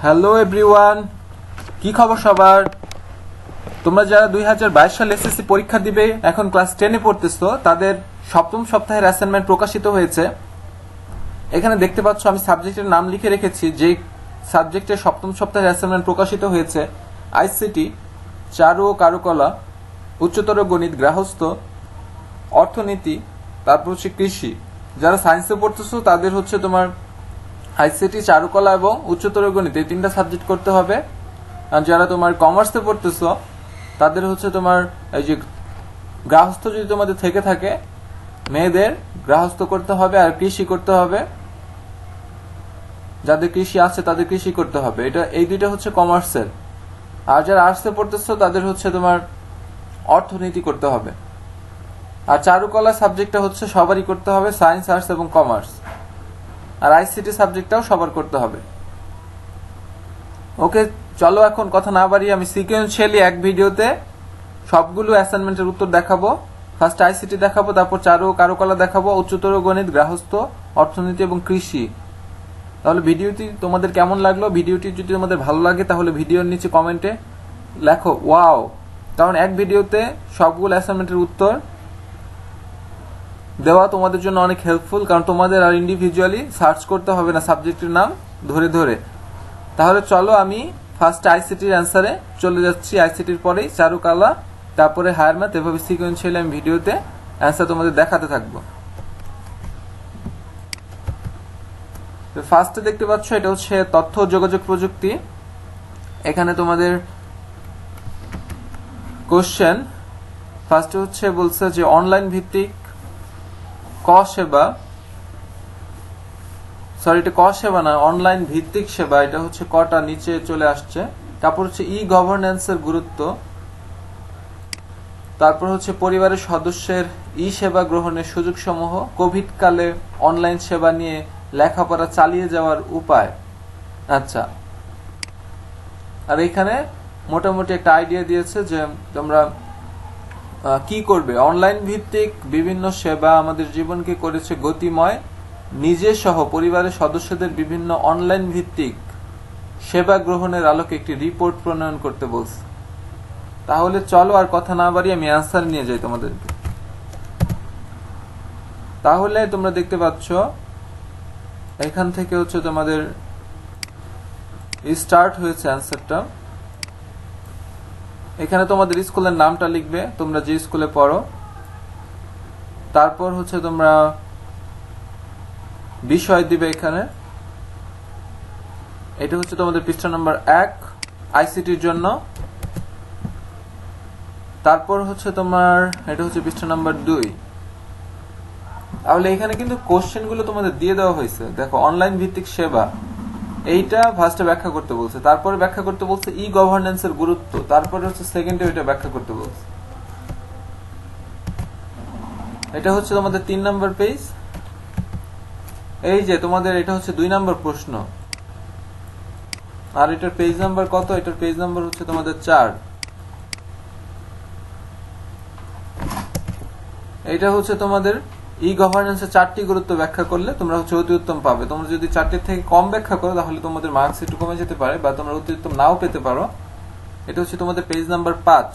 Hello everyone, কি খবর সবার? তোমরা যারা 2022 সালে এসএসসি পরীক্ষা দিবে, এখন ক্লাস 10 এ পড়তেছো, তাদের সপ্তম সপ্তাহের অ্যাসাইনমেন্ট প্রকাশিত হয়েছে। এখানে দেখতে পাচ্ছ আমি সাবজেক্টের নাম লিখে রেখেছি। যে সাবজেক্টের সপ্তম সপ্তাহের অ্যাসাইনমেন্ট প্রকাশিত হয়েছে আইসিটি, চারু ও কারুকলা, উচ্চতর গণিত, গৃহস্থ, অর্থনীতি, তারপর হচ্ছে কৃষি। যারা সায়েন্সে পড়তেছো তাদের হচ্ছে তোমার আইসিটি, চারুকলা এবং উচ্চতর গণিত এই তিনটা সাবজেক্ট করতে হবে। আর যারা তোমার কমার্সে পড়তেছো তাদের হচ্ছে তোমার এই যে গৃহস্থ যদি তোমাদের থেকে থাকে, মেয়েদের গৃহস্থ করতে হবে আর কৃষি করতে হবে। যাদের কৃষি আছে তাদের কৃষি করতে হবে। এই দুইটা হচ্ছে কমার্সের। আর যারা আর্টসে পড়তেছো তাদের হচ্ছে তোমার অর্থনীতি করতে হবে। আর চারুকলা সাবজেক্টটা হচ্ছে সবারই করতে হবে, সায়েন্স, আর্টস এবং কমার্স। আর আইসিটি সাবজেক্টটাও সবার করতে হবে। ওকে, চলো এখন কথা না বাড়িয়ে আমি সিকোয়েন্সিয়ালি এক ভিডিওতে সবগুলো অ্যাসাইনমেন্টের উত্তর দেখাবো। ফার্স্ট আইসিটি দেখাবো, তারপর চারু ও কারুকলা দেখাবো, উচ্চতর গণিত, গৃহস্থ, অর্থনীতি এবং কৃষি। তাহলে ভিডিওটি তোমাদের কেমন লাগলো? ভিডিওটি যদি তোমাদের ভালো লাগে তাহলে ভিডিওর নিচে কমেন্টে লেখো ওয়াও, কারণ এক ভিডিওতে সবগুলো অ্যাসাইনমেন্টের উত্তর দেওয়া তোমাদের জন্য অনেক হেল্পফুল, কারণ তোমাদের আর ইন্ডিভিজুয়ালি সার্চ করতে হবে না সাবজেক্টের নাম ধরে ধরে। তাহলে চলো আমি ফার্স্ট আইসিটির অ্যান্সারে চলে যাচ্ছি। আইসিটির পরেই চারুকলা, তারপরে হায়ার ম্যাথ, এভাবে সিকোয়েন্সিয়ালি আমি ভিডিওতে অ্যান্সার তোমাদের দেখাতে থাকবো। ফার্স্টে দেখতে পাচ্ছ এটা হচ্ছে তথ্য ও যোগাযোগ প্রযুক্তি। এখানে তোমাদের কোশ্চেন ফার্স্টে হচ্ছে বলছে যে অনলাইন ভিত্তিক অনলাইন ভিত্তিক সেবা, এটা হচ্ছে কটা নিচে চলে আসছে। তারপর হচ্ছে ই গভর্নেন্সের গুরুত্ব, তারপর হচ্ছে পরিবারের সদস্যের ই সেবা গ্রহণের সুযোগ সমূহ, কোভিড কালে অনলাইন সেবা নিয়ে লেখাপড়া চালিয়ে যাওয়ার উপায়। আচ্ছা, আর এখানে মোটামুটি একটা আইডিয়া দিয়েছে যে তোমরা কি করবে। অনলাইন ভিত্তিক বিভিন্ন সেবা আমাদের জীবনকে করেছে গতিময়। নিজে সহ পরিবারের সদস্যদের বিভিন্ন অনলাইন ভিত্তিক সেবা গ্রহণের আলোকে একটি রিপোর্ট প্রণয়ন করতে বলছে। তাহলে চলো আর কথা না বাড়িয়ে আমি অ্যান্সার নিয়ে যাই তোমাদেরকে। তাহলে তোমরা দেখতে পাচ্ছ এখান থেকে হচ্ছে তোমাদের স্টার্ট হয়েছে অ্যান্সারটা। এখানে তোমাদের স্কুলের নামটা লিখবে, তোমরা যে স্কুলে পড়ো। তারপর হচ্ছে তোমরা বিষয় দিবে এখানে। এটা হচ্ছে তোমাদের পৃষ্ঠা নাম্বার 1 আইসিটির জন্য। তারপর হচ্ছে তোমার এটা হচ্ছে পৃষ্ঠা নাম্বার 2। তাহলে এখানে কিন্তু কোশ্চেন গুলো তোমাদের দিয়ে দেওয়া হয়েছে। দেখো, অনলাইন ভিত্তিক সেবা এইটা ফার্স্টে ব্যাখ্যা করতে বলছে, তারপরে ব্যাখ্যা করতে বলছে ই গভর্নেন্সের গুরুত্ব, তারপরে হচ্ছে সেকেন্ডে ওইটা ব্যাখ্যা করতে বলছে। এটা হচ্ছে তোমাদের 3 নাম্বার পেজ। এই যে তোমাদের এটা হচ্ছে 2 নাম্বার প্রশ্ন। আর এটার পেজ নাম্বার কত? এটার পেজ নাম্বার হচ্ছে তোমাদের 4। এটা হচ্ছে তোমাদের ই গভর্নেন্সের 4টি গুরুত্ব ব্যাখ্যা করলে তোমরা হচ্ছে অতি উত্তম পাবে। তোমরা যদি 4টির থেকে কম ব্যাখ্যা করো তাহলে তোমাদের মার্কস একটু কমে যেতে পারে, বা তোমরা অতি উত্তম নাও পেতে পারো। এটা হচ্ছে তোমাদের পেজ নাম্বার 5।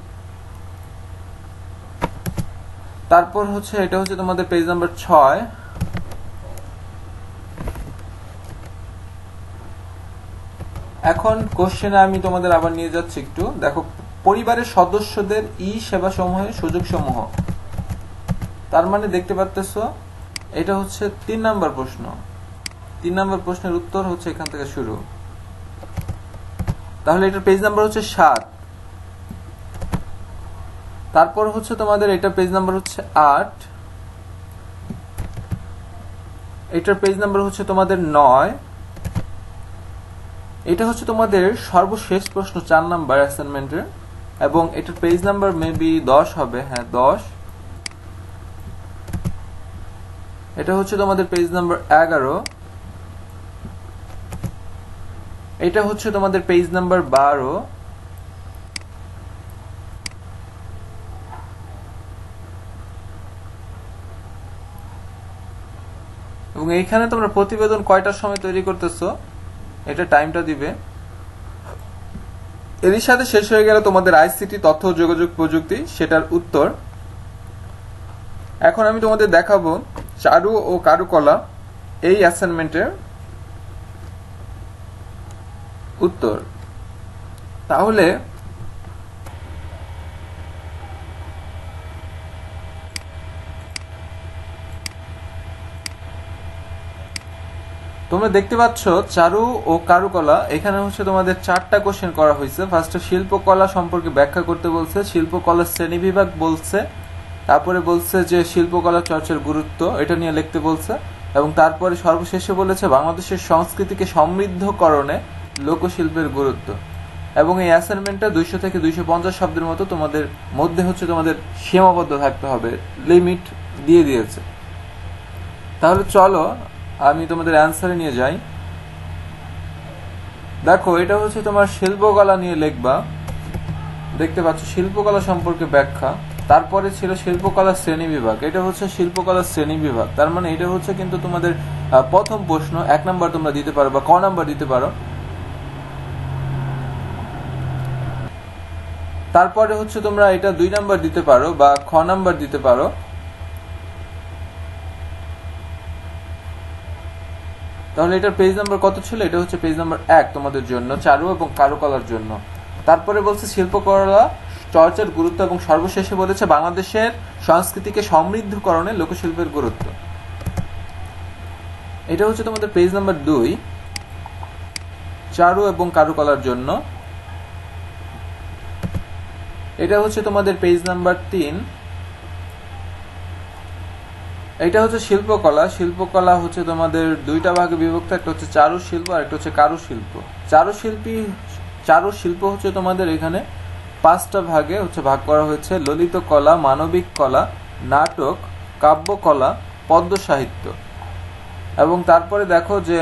তারপর হচ্ছে এটা হচ্ছে তোমাদের পেজ নাম্বার 6। এখন কোশ্চেনে আমি তোমাদের আবার নিয়ে যাচ্ছি একটু। দেখো, পরিবারের সদস্যদের ই সেবা সমূহের সুযোগ সমূহ, তার মানে দেখতে পাচ্ছ এটা হচ্ছে 3 নাম্বার প্রশ্ন। 3 নাম্বার প্রশ্নের উত্তর হচ্ছে এখান থেকে শুরু। তাহলে এটার পেজ নাম্বার হচ্ছে 7। তারপর হচ্ছে তোমাদের এটা পেজ নাম্বার হচ্ছে 8। এটার পেজ নাম্বার হচ্ছে তোমাদের 9। এটা হচ্ছে তোমাদের সর্বশেষ প্রশ্ন 4 নাম্বার অ্যাসাইনমেন্টের, এবং এটার পেজ নাম্বার মেবি 10 হবে। হ্যাঁ, 10। এটা হচ্ছে তোমাদের পেজ নাম্বার 11। এটা হচ্ছে তোমাদের পেজ নাম্বার 12। এবং এইখানে তোমরা প্রতিবেদন কয়টার সময় তৈরি করতেছো এটা টাইমটা দিবে। এরই সাথে শেষ হয়ে গেল তোমাদের আইসিটি তথ্য ও যোগাযোগ প্রযুক্তি, সেটার উত্তর। এখন আমি তোমাদের দেখাবো চারু ও কারুকলা এই অ্যাসাইনমেন্টের উত্তর। তাহলে তোমরা দেখতে পাচ্ছ চারু ও কারুকলা, এখানে হচ্ছে তোমাদের 4টা কোশ্চেন করা হয়েছে। ফার্স্টে শিল্পকলা সম্পর্কে ব্যাখ্যা করতে বলছে, শিল্পকলার শ্রেণীবিভাগ বলছে, তারপরে বলছে যে শিল্পকলা চর্চার গুরুত্ব এটা নিয়ে লিখতে বলছে, এবং তারপরে সর্বশেষে বলেছে বাংলাদেশের সংস্কৃতিকে সমৃদ্ধকরণে লোকশিল্পের গুরুত্ব। এবং এই অ্যাসাইনমেন্টটা 200 থেকে 250 শব্দের মতো তোমাদের মধ্যে হচ্ছে তোমাদের সীমাবদ্ধ থাকতে হবে, লিমিট দিয়ে দিয়েছে। তাহলে চলো আমি তোমাদের অ্যান্সারে নিয়ে যাই। দেখো এটা হচ্ছে তোমার শিল্পকলা নিয়ে লিখবা, দেখতে পাচ্ছ শিল্পকলা সম্পর্কে ব্যাখ্যা, তারপরে ছিল শিল্পকলার শ্রেণী বিভাগ, এটা হচ্ছে শিল্পকলার শ্রেণী বিভাগ, তার মানে এটা হচ্ছে কিন্তু তোমাদের প্রথম প্রশ্ন 1 নাম্বার তোমরা দিতে পারো বা ক নাম্বার দিতে পারো। তারপরে হচ্ছে তোমরা এটা 2 নাম্বার দিতে পারো বা খ নাম্বার দিতে পারো। তাহলে এটার পেজ নাম্বার কত ছিল? এটা হচ্ছে পেজ নাম্বার 1 তোমাদের জন্য, চারু এবং কারুকলার জন্য। তারপরে বলছে শিল্পকলা চর্চার গুরুত্ব, এবং সর্বশেষে বলেছে বাংলাদেশের সংস্কৃতিকে সমৃদ্ধকরণে লোকশিল্পের গুরুত্ব। এটা হচ্ছে তোমাদের পেজ নাম্বার 2 চারু এবং কারুকলার জন্য। এটা হচ্ছে তোমাদের পেজ নাম্বার 3। এটা হচ্ছে শিল্পকলা, শিল্পকলা হচ্ছে তোমাদের 2টা ভাগে বিভক্ত, একটা হচ্ছে চারু শিল্প আর একটা হচ্ছে কারুশিল্প। চারু শিল্প হচ্ছে তোমাদের এখানে 5টা ভাগে হচ্ছে ভাগ করা হয়েছে, ললিত কলা, মানবিক কলা, নাটক, কাব্যকলা, পদ্য সাহিত্য। এবং তারপরে দেখো যে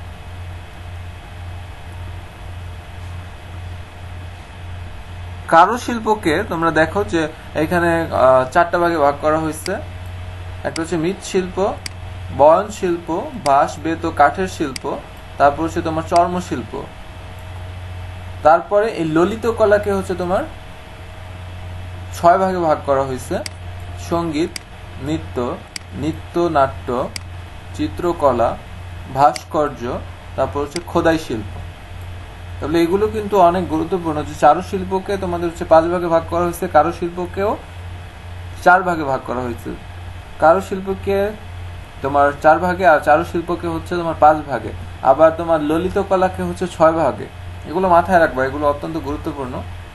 কারুশিল্পকে তোমরা দেখো যে এখানে 4টা ভাগে ভাগ করা হয়েছে, একটা হচ্ছে মৃৎশিল্প, বয়ন শিল্প, বাঁশ বেত ও কাঠের শিল্প, তারপর হচ্ছে তোমার চর্মশিল্প। তারপরে এই ললিত কলাকে হচ্ছে তোমার 6 ভাগে ভাগ করা হয়েছে, সঙ্গীত, নৃত্য, নৃত্যনাট্য, চিত্রকলা, ভাস্কর্য, তারপর হচ্ছে খোদাই শিল্প। তাহলে এগুলো কিন্তু অনেক গুরুত্বপূর্ণ। যে চারুশিল্পকে তোমাদের হচ্ছে 5 ভাগে ভাগ করা হয়েছে, কারুশিল্পকেও 4 ভাগে ভাগ করা হয়েছে। কারুশিল্পকে তোমার 4 ভাগে আর চারুশিল্পকে হচ্ছে তোমার 5 ভাগে, আবার তোমার ললিত কলাকে হচ্ছে 6 ভাগে। এগুলো মাথায় রাখবা, এগুলো অত্যন্ত গুরুত্বপূর্ণ।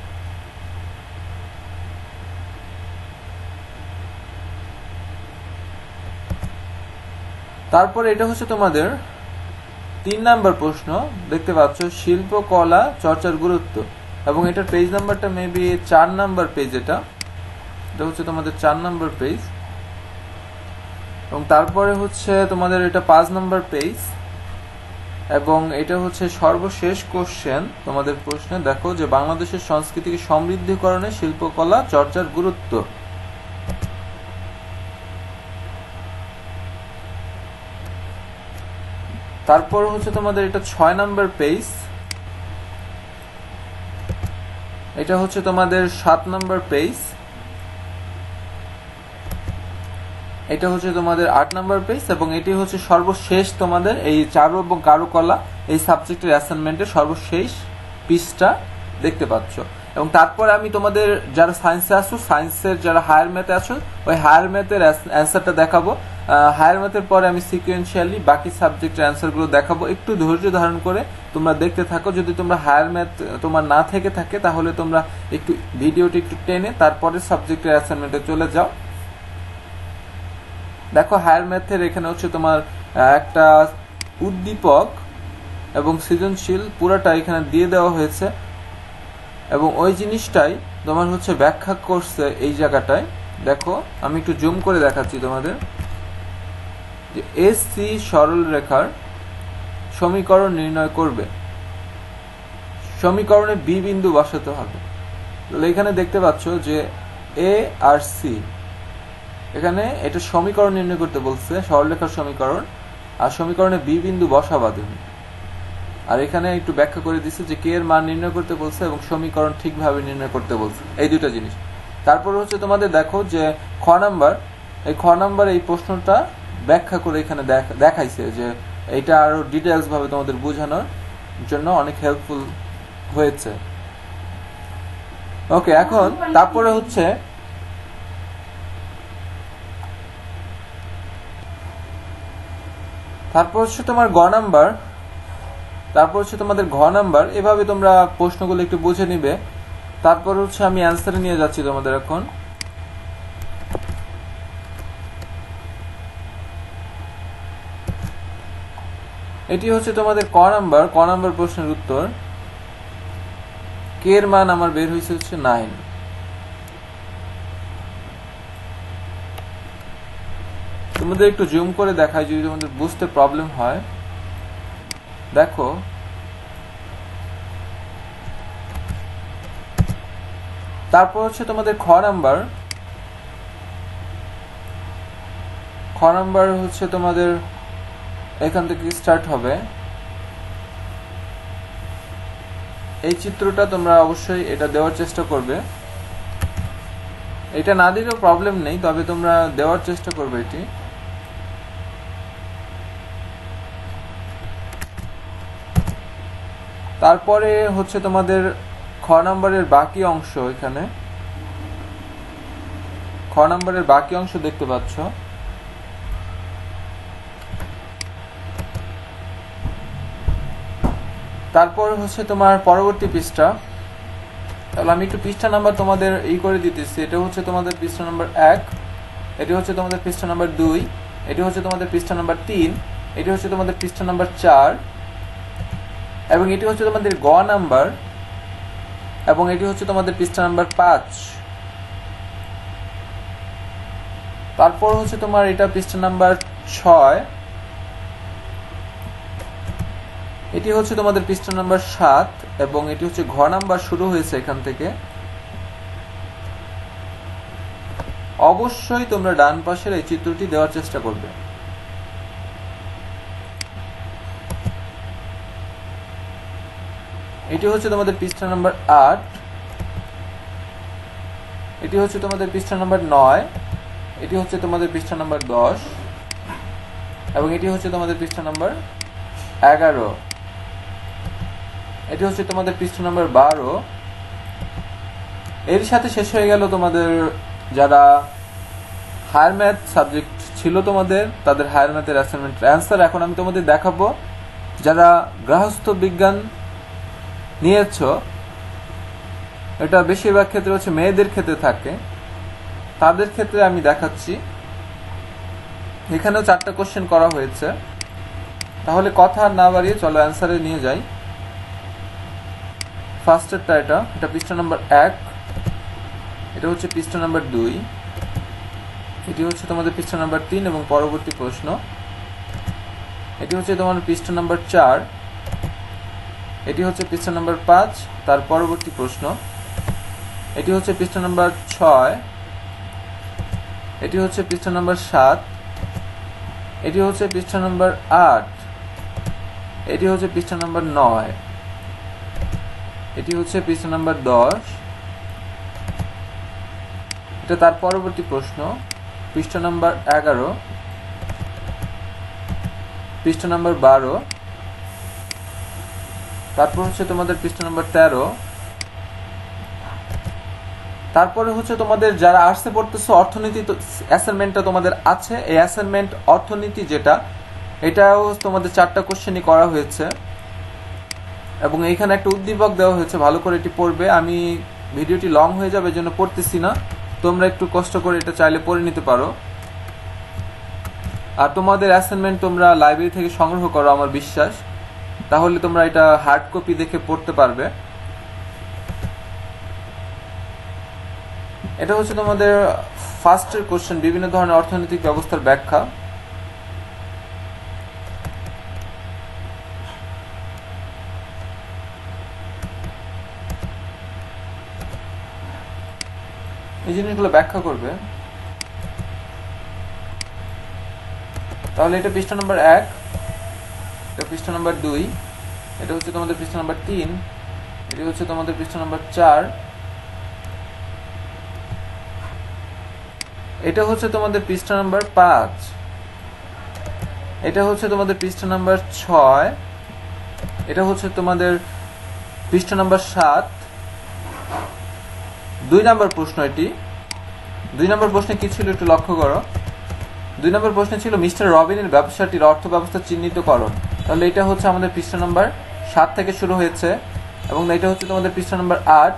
তারপরে এটা হচ্ছে তোমাদের 3 নাম্বার প্রশ্ন, দেখতে পাচ্ছ শিল্পকলা চর্চার গুরুত্ব, এবং এটার পেজ নাম্বারটা মেবি 4 নাম্বার পেজ। এটা হচ্ছে তোমাদের 4 নাম্বার পেজ, এবং তারপরে হচ্ছে তোমাদের এটা 5 নাম্বার পেজ, এবং এটা হচ্ছে সর্বশেষ কোশ্চেন তোমাদের প্রশ্নে। দেখো যে বাংলাদেশের সংস্কৃতিকে সমৃদ্ধকরণে শিল্পকলা চর্চার গুরুত্ব। তারপর হচ্ছে তোমাদের এটা 6 নাম্বার পেজ, এটা হচ্ছে তোমাদের 7 নাম্বার পেজ, এটা হচ্ছে তোমাদের 8 নাম্বার পেজ, এবং এটি হচ্ছে সর্বশেষ তোমাদের এই চারু এবং কারুকলা এই সাবজেক্টের অ্যাসাইনমেন্টের সর্বশেষ পৃষ্ঠা দেখতে পাচ্ছ। এবং তারপরে আমি তোমাদের যারা সায়েন্সে আছো, সায়েন্সের যারা হায়ার ম্যাথে আছো, ওই হায়ার ম্যাথের অ্যান্সারটা দেখাবো। হায়ার ম্যাথের পরে আমি সিকুয়েন্সিয়ালি বাকি সাবজেক্টের অ্যান্সারগুলো দেখাবো। একটু ধৈর্য ধারণ করে তোমরা দেখতে থাকো। যদি তোমরা হায়ার ম্যাথ তোমার না থেকে থাকে তাহলে তোমরা একটু ভিডিওটি একটু টেনে তারপরে সাবজেক্টের অ্যাসাইনমেন্টে চলে যাও। দেখো হায়ার ম্যাথের এখানে হচ্ছে তোমার একটা উদ্দীপক এবং সৃজনশীল পুরোটা এখানে দিয়ে দেওয়া হয়েছে, এবং ওই জিনিসটাই তোমার হচ্ছে ব্যাখ্যা করছে এই জায়গাটায়। দেখো আমি একটু জুম করে দেখাচ্ছি তোমাদের, যে এসি সরল রেখার সমীকরণ নির্ণয় করবে, সমীকরণে বি বিন্দু বসাতে হবে। তাহলে এখানে দেখতে পাচ্ছ যে এ আর সি, এখানে এটা সমীকরণ নির্ণয় করতে বলছে, সরলরেখার সমীকরণ, আর সমীকরণে বি বিন্দু বসাবা তুমি। আর এখানে একটু ব্যাখ্যা করে দিচ্ছে যে কে এর মান নির্ণয় করতে বলছে এবং সমীকরণ ঠিকভাবে নির্ণয় করতে বলছে, এই দুটো জিনিস। তারপর হচ্ছে তোমাদের দেখো যে খ নাম্বার এই প্রশ্নটা ব্যাখ্যা করে এখানে দেখাইছে যে এটা আরো ডিটেইলস ভাবে তোমাদের বোঝানোর জন্য অনেক হেল্পফুল হয়েছে। ওকে, এখন তারপরে হচ্ছে তোমার তোমাদের ঘ নাম্বার। এভাবে তোমরা প্রশ্নগুলো একটু বুঝে নিবে। তারপর হচ্ছে আমি অ্যান্সারে নিয়ে যাচ্ছি তোমাদের। এখন এটি হচ্ছে তোমাদের ক নাম্বার প্রশ্নের উত্তর। কে এর মান আমার বের হয়েছে হচ্ছে 9। তোমাদের একটু জুম করে দেখাই যদি তোমাদের বুঝতে প্রবলেম হয়। দেখো তারপর হচ্ছে তোমাদের খ নাম্বার হচ্ছে তোমাদের এখান থেকে স্টার্ট হবে। এই চিত্রটা তোমরা অবশ্যই এটা দেওয়ার চেষ্টা করবে। এটা না দিলেও প্রবলেম নেই, তবে তোমরা দেওয়ার চেষ্টা করবে এটি। তারপরে হচ্ছে তোমাদের খ নাম্বারের বাকি অংশ। এখানে খ নাম্বারের বাকি অংশ দেখতে পাচ্ছ। তারপর হচ্ছে তোমার পরবর্তী পৃষ্ঠা। তাহলে আমি একটু পৃষ্ঠা নাম্বার তোমাদের করে দিতেছি। এটা হচ্ছে তোমাদের পৃষ্ঠা নাম্বার 1, এটি হচ্ছে তোমাদের পৃষ্ঠা নাম্বার 2, এটি হচ্ছে তোমাদের পৃষ্ঠা নাম্বার 3, এটি হচ্ছে তোমাদের পৃষ্ঠা নাম্বার 4, এবং এটি হচ্ছে তোমাদের গ নাম্বার, এবং এটি হচ্ছে তোমাদের পৃষ্ঠা নাম্বার 5। তারপর হচ্ছে তোমার এটা পৃষ্ঠা নাম্বার 6, এটি হচ্ছে তোমাদের পৃষ্ঠা নাম্বার 7, এবং এটি হচ্ছে ঘ নাম্বার শুরু হয়েছে এখান থেকে। অবশ্যই তোমরা ডান পাশের এই চিত্রটি দেওয়ার চেষ্টা করবে। এটি হচ্ছে তোমাদের পৃষ্ঠা নাম্বার 8, এটি হচ্ছে তোমাদের পৃষ্ঠা নাম্বার 9, এটি হচ্ছে তোমাদের পৃষ্ঠা নাম্বার 10, এবং এটি হচ্ছে তোমাদের পৃষ্ঠা নাম্বার 11, এটি হচ্ছে তোমাদের পৃষ্ঠা নাম্বার 12। এর সাথে শেষ হয়ে গেল তোমাদের যারা হায়ার ম্যাথ সাবজেক্ট ছিল তোমাদের, তাদের হায়ার ম্যাথের অ্যাসাইনমেন্টের অ্যান্সার। এখন আমি তোমাদের দেখাবো যারা গৃহস্থ বিজ্ঞান নিয়েছ, এটা বেশিরভাগ ক্ষেত্রে হচ্ছে মেয়েদের ক্ষেত্রে থাকে, তাদের ক্ষেত্রে আমি দেখাচ্ছি। এখানেও 4টা কোশ্চেন করা হয়েছে। তাহলে কথা না বাড়িয়ে চলো অ্যান্সারে নিয়ে যাই। ফার্স্টেরটা এটা পৃষ্ঠা নাম্বার 1, এটা হচ্ছে পৃষ্ঠা নাম্বার 2, এটি হচ্ছে তোমাদের পৃষ্ঠা নাম্বার 3 এবং পরবর্তী প্রশ্ন। এটি হচ্ছে তোমাদের পৃষ্ঠা নাম্বার 4, এটি হচ্ছে পৃষ্ঠা নাম্বার 5, তার পরবর্তী প্রশ্ন। এটি হচ্ছে পৃষ্ঠা নাম্বার 6, এটি হচ্ছে পৃষ্ঠা নাম্বার 7, এটি হচ্ছে পৃষ্ঠা নাম্বার 8, এটি হচ্ছে পৃষ্ঠা নাম্বার 9, এটি হচ্ছে পৃষ্ঠা নাম্বার 10, এটা তার পরবর্তী প্রশ্ন। পৃষ্ঠা নাম্বার 11, পৃষ্ঠা নাম্বার 12, তারপর হচ্ছে তোমাদের পৃষ্ঠা নাম্বার 13। তারপরে হচ্ছে তোমাদের যারা আর্টসে পড়তেছো অর্থনীতি অ্যাসাইনমেন্টটা তোমাদের আছে। এই অ্যাসাইনমেন্ট অর্থনীতি যেটা, এটাও তোমাদের 4টা কোশ্চেনই করা হয়েছে, এবং এইখানে একটা উদ্দীপক দেওয়া হয়েছে, ভালো করে এটি পড়বে। আমি ভিডিওটি লং হয়ে যাবে এজন্য পড়তেছি না, তোমরা একটু কষ্ট করে এটা চাইলে পড়ে নিতে পারো। আর তোমাদের অ্যাসাইনমেন্ট তোমরা লাইব্রেরি থেকে সংগ্রহ করো আমার বিশ্বাস, তাহলে তোমরা এটা হার্ড কপি দেখে পড়তে পারবে। এটা হচ্ছে তোমাদের ফার্স্টের কোশ্চেন, বিভিন্ন ধরনের অর্থনৈতিক ব্যবস্থার ব্যাখ্যা। এই জিনিসগুলো ব্যাখ্যা করবে। তাহলে এটা পৃষ্ঠা নাম্বার 1, এটা পৃষ্ঠা নাম্বার 2, এটা হচ্ছে তোমাদের পৃষ্ঠা নাম্বার 3, এটি হচ্ছে তোমাদের পৃষ্ঠা নাম্বার 4, এটা হচ্ছে তোমাদের পৃষ্ঠা নাম্বার 5, এটা হচ্ছে তোমাদের পৃষ্ঠা নাম্বার 6, এটা হচ্ছে তোমাদের পৃষ্ঠা নাম্বার 7। 2 নম্বর প্রশ্ন, এটি 2 নম্বর প্রশ্নে কি ছিল একটু লক্ষ্য করো। 2 নম্বর প্রশ্নে ছিল মিস্টার রবিনের ব্যবসাটির অর্থ ব্যবস্থা চিহ্নিতকরণ। তাহলে এটা হচ্ছে আমাদের পৃষ্ঠা নাম্বার 7 থেকে শুরু হয়েছে এবং এটা হচ্ছে তোমাদের পৃষ্ঠা নাম্বার 8,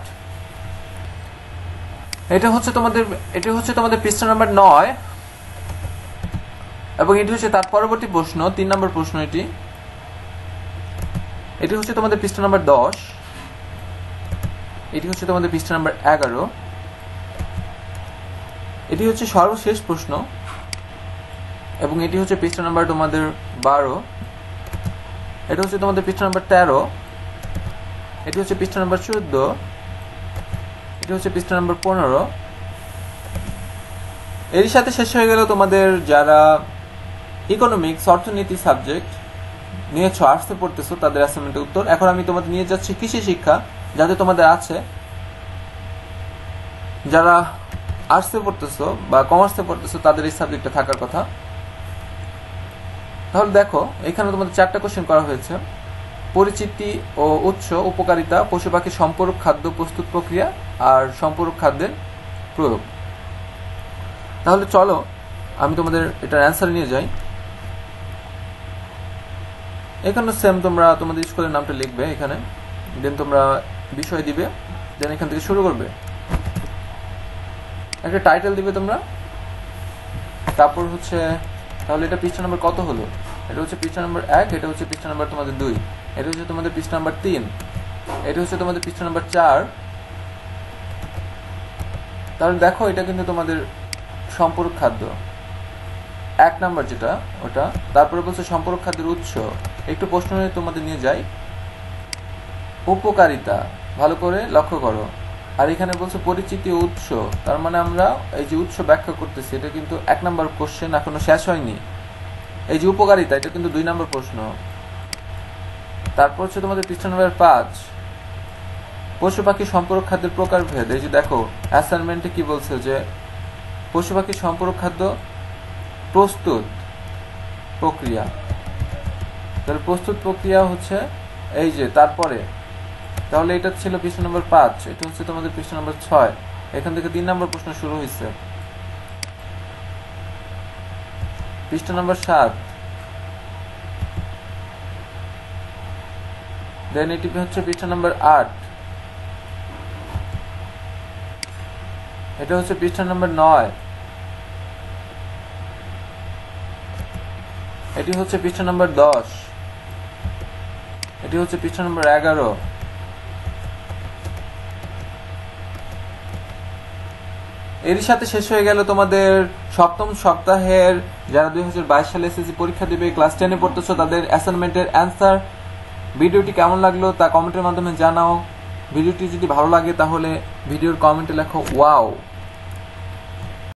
এটা হচ্ছে তোমাদের পৃষ্ঠা নাম্বার 9 এবং এটি হচ্ছে তার পরবর্তী প্রশ্ন 3 নম্বর প্রশ্ন। এটি হচ্ছে তোমাদের পৃষ্ঠা নাম্বার 10, এটি হচ্ছে তোমাদের পৃষ্ঠা নাম্বার 11, এটি হচ্ছে সর্বশেষ প্রশ্ন এবং এটি হচ্ছে পৃষ্ঠা নাম্বার তোমাদের 12, এটা হচ্ছে তোমাদের পৃষ্ঠা নাম্বার 13, এটি হচ্ছে পৃষ্ঠা নাম্বার 14, এটি হচ্ছে পৃষ্ঠা নাম্বার 15। এর সাথে শেষ হয়ে গেল তোমাদের যারা ইকোনমিক্স অর্থনীতি সাবজেক্ট নিয়েছো, আর্টসে পড়তেছো তাদের অ্যাসাইনমেন্টের উত্তর। এখন আমি তোমাদের নিয়ে যাচ্ছি কৃষি শিক্ষা, যাতে তোমাদের আছে, যারা আর্টসে পড়তেছো বা কমার্সে পড়তেছো তাদের এই সাবজেক্টটা থাকার কথা। তাহলে দেখো এখানে তোমাদের 4টা কোশ্চেন করা হয়েছে। পরিচিতি ও উৎস, উপকারিতা, পশু পাখি সম্পূরক খাদ্য প্রস্তুত প্রক্রিয়া আর সম্পূরক খাদ্যের প্রয়োগ। তাহলে চলো আমি তোমাদের এটার অ্যান্সার নিয়ে যাই। এখানে সেম তোমরা তোমাদের স্কুলের নামটা লিখবে এখানে, দেন তোমরা বিষয় দিবে, দেন এখান থেকে শুরু করবে, একটা টাইটেল দিবে তোমরা। তারপর হচ্ছে তাহলে এটা পৃষ্ঠা নাম্বার কত হলো? এটা হচ্ছে পৃষ্ঠা নাম্বার 1, এটা হচ্ছে পৃষ্ঠা নাম্বার তোমাদের 2, এটা হচ্ছে তোমাদের পৃষ্ঠা নাম্বার 3, এটা হচ্ছে তোমাদের পৃষ্ঠা নাম্বার 4। তাহলে দেখো এটা কিন্তু তোমাদের সম্পূরক খাদ্য 1 নাম্বার যেটা ওটা। তারপরে বলছে সম্পূরক খাদ্যের উৎস। একটু প্রশ্ন তোমাদের নিয়ে যাই, উপকারিতা ভালো করে লক্ষ্য করো। আর এখানে বলছে পরিচিতি ও উৎস, তার মানে আমরা এই যে উৎস ব্যাখ্যা করতেছি, এটা কিন্তু 1 নাম্বার কোশ্চেন, এখনো শেষ হয়নি। এই যে উপকারিতা, এটা কিন্তু 2 নাম্বার প্রশ্ন। তারপর হচ্ছে তোমাদের পৃষ্ঠা নাম্বার 5, পশু পাখি সম্পূরক খাদ্যের প্রকারভেদ। এই যে দেখো অ্যাসাইনমেন্টে কি বলছে যে পশু পাখি সম্পূরক খাদ্য প্রস্তুত প্রক্রিয়া। তাহলে প্রস্তুত প্রক্রিয়া হচ্ছে এই যে তারপরে, তাহলে এটা ছিল পৃষ্ঠা নম্বর 5, এটা হচ্ছে তোমাদের পৃষ্ঠা নম্বর 6। এখান থেকে 3 নম্বর প্রশ্ন শুরু হয়েছে। পৃষ্ঠা নম্বর 7, দেন এটি হচ্ছে পৃষ্ঠা নম্বর 8, এটা হচ্ছে পৃষ্ঠা নম্বর 9, এটি হচ্ছে পৃষ্ঠা নম্বর 10, এটি হচ্ছে পৃষ্ঠা নম্বর 11, এর সাথে শেষ হয়ে গেল তোমাদের সপ্তম সপ্তাহের যারা 2022 সালে এসএসসি পরীক্ষা দেবে, ক্লাস 10 এ পড়তেছো, তাদের অ্যাসাইনমেন্টের অ্যান্সার। ভিডিওটি কেমন লাগলো তা কমেন্টের মাধ্যমে জানাও। ভিডিওটি যদি ভালো লাগে তাহলে ভিডিওর কমেন্টে লেখো ওয়াও।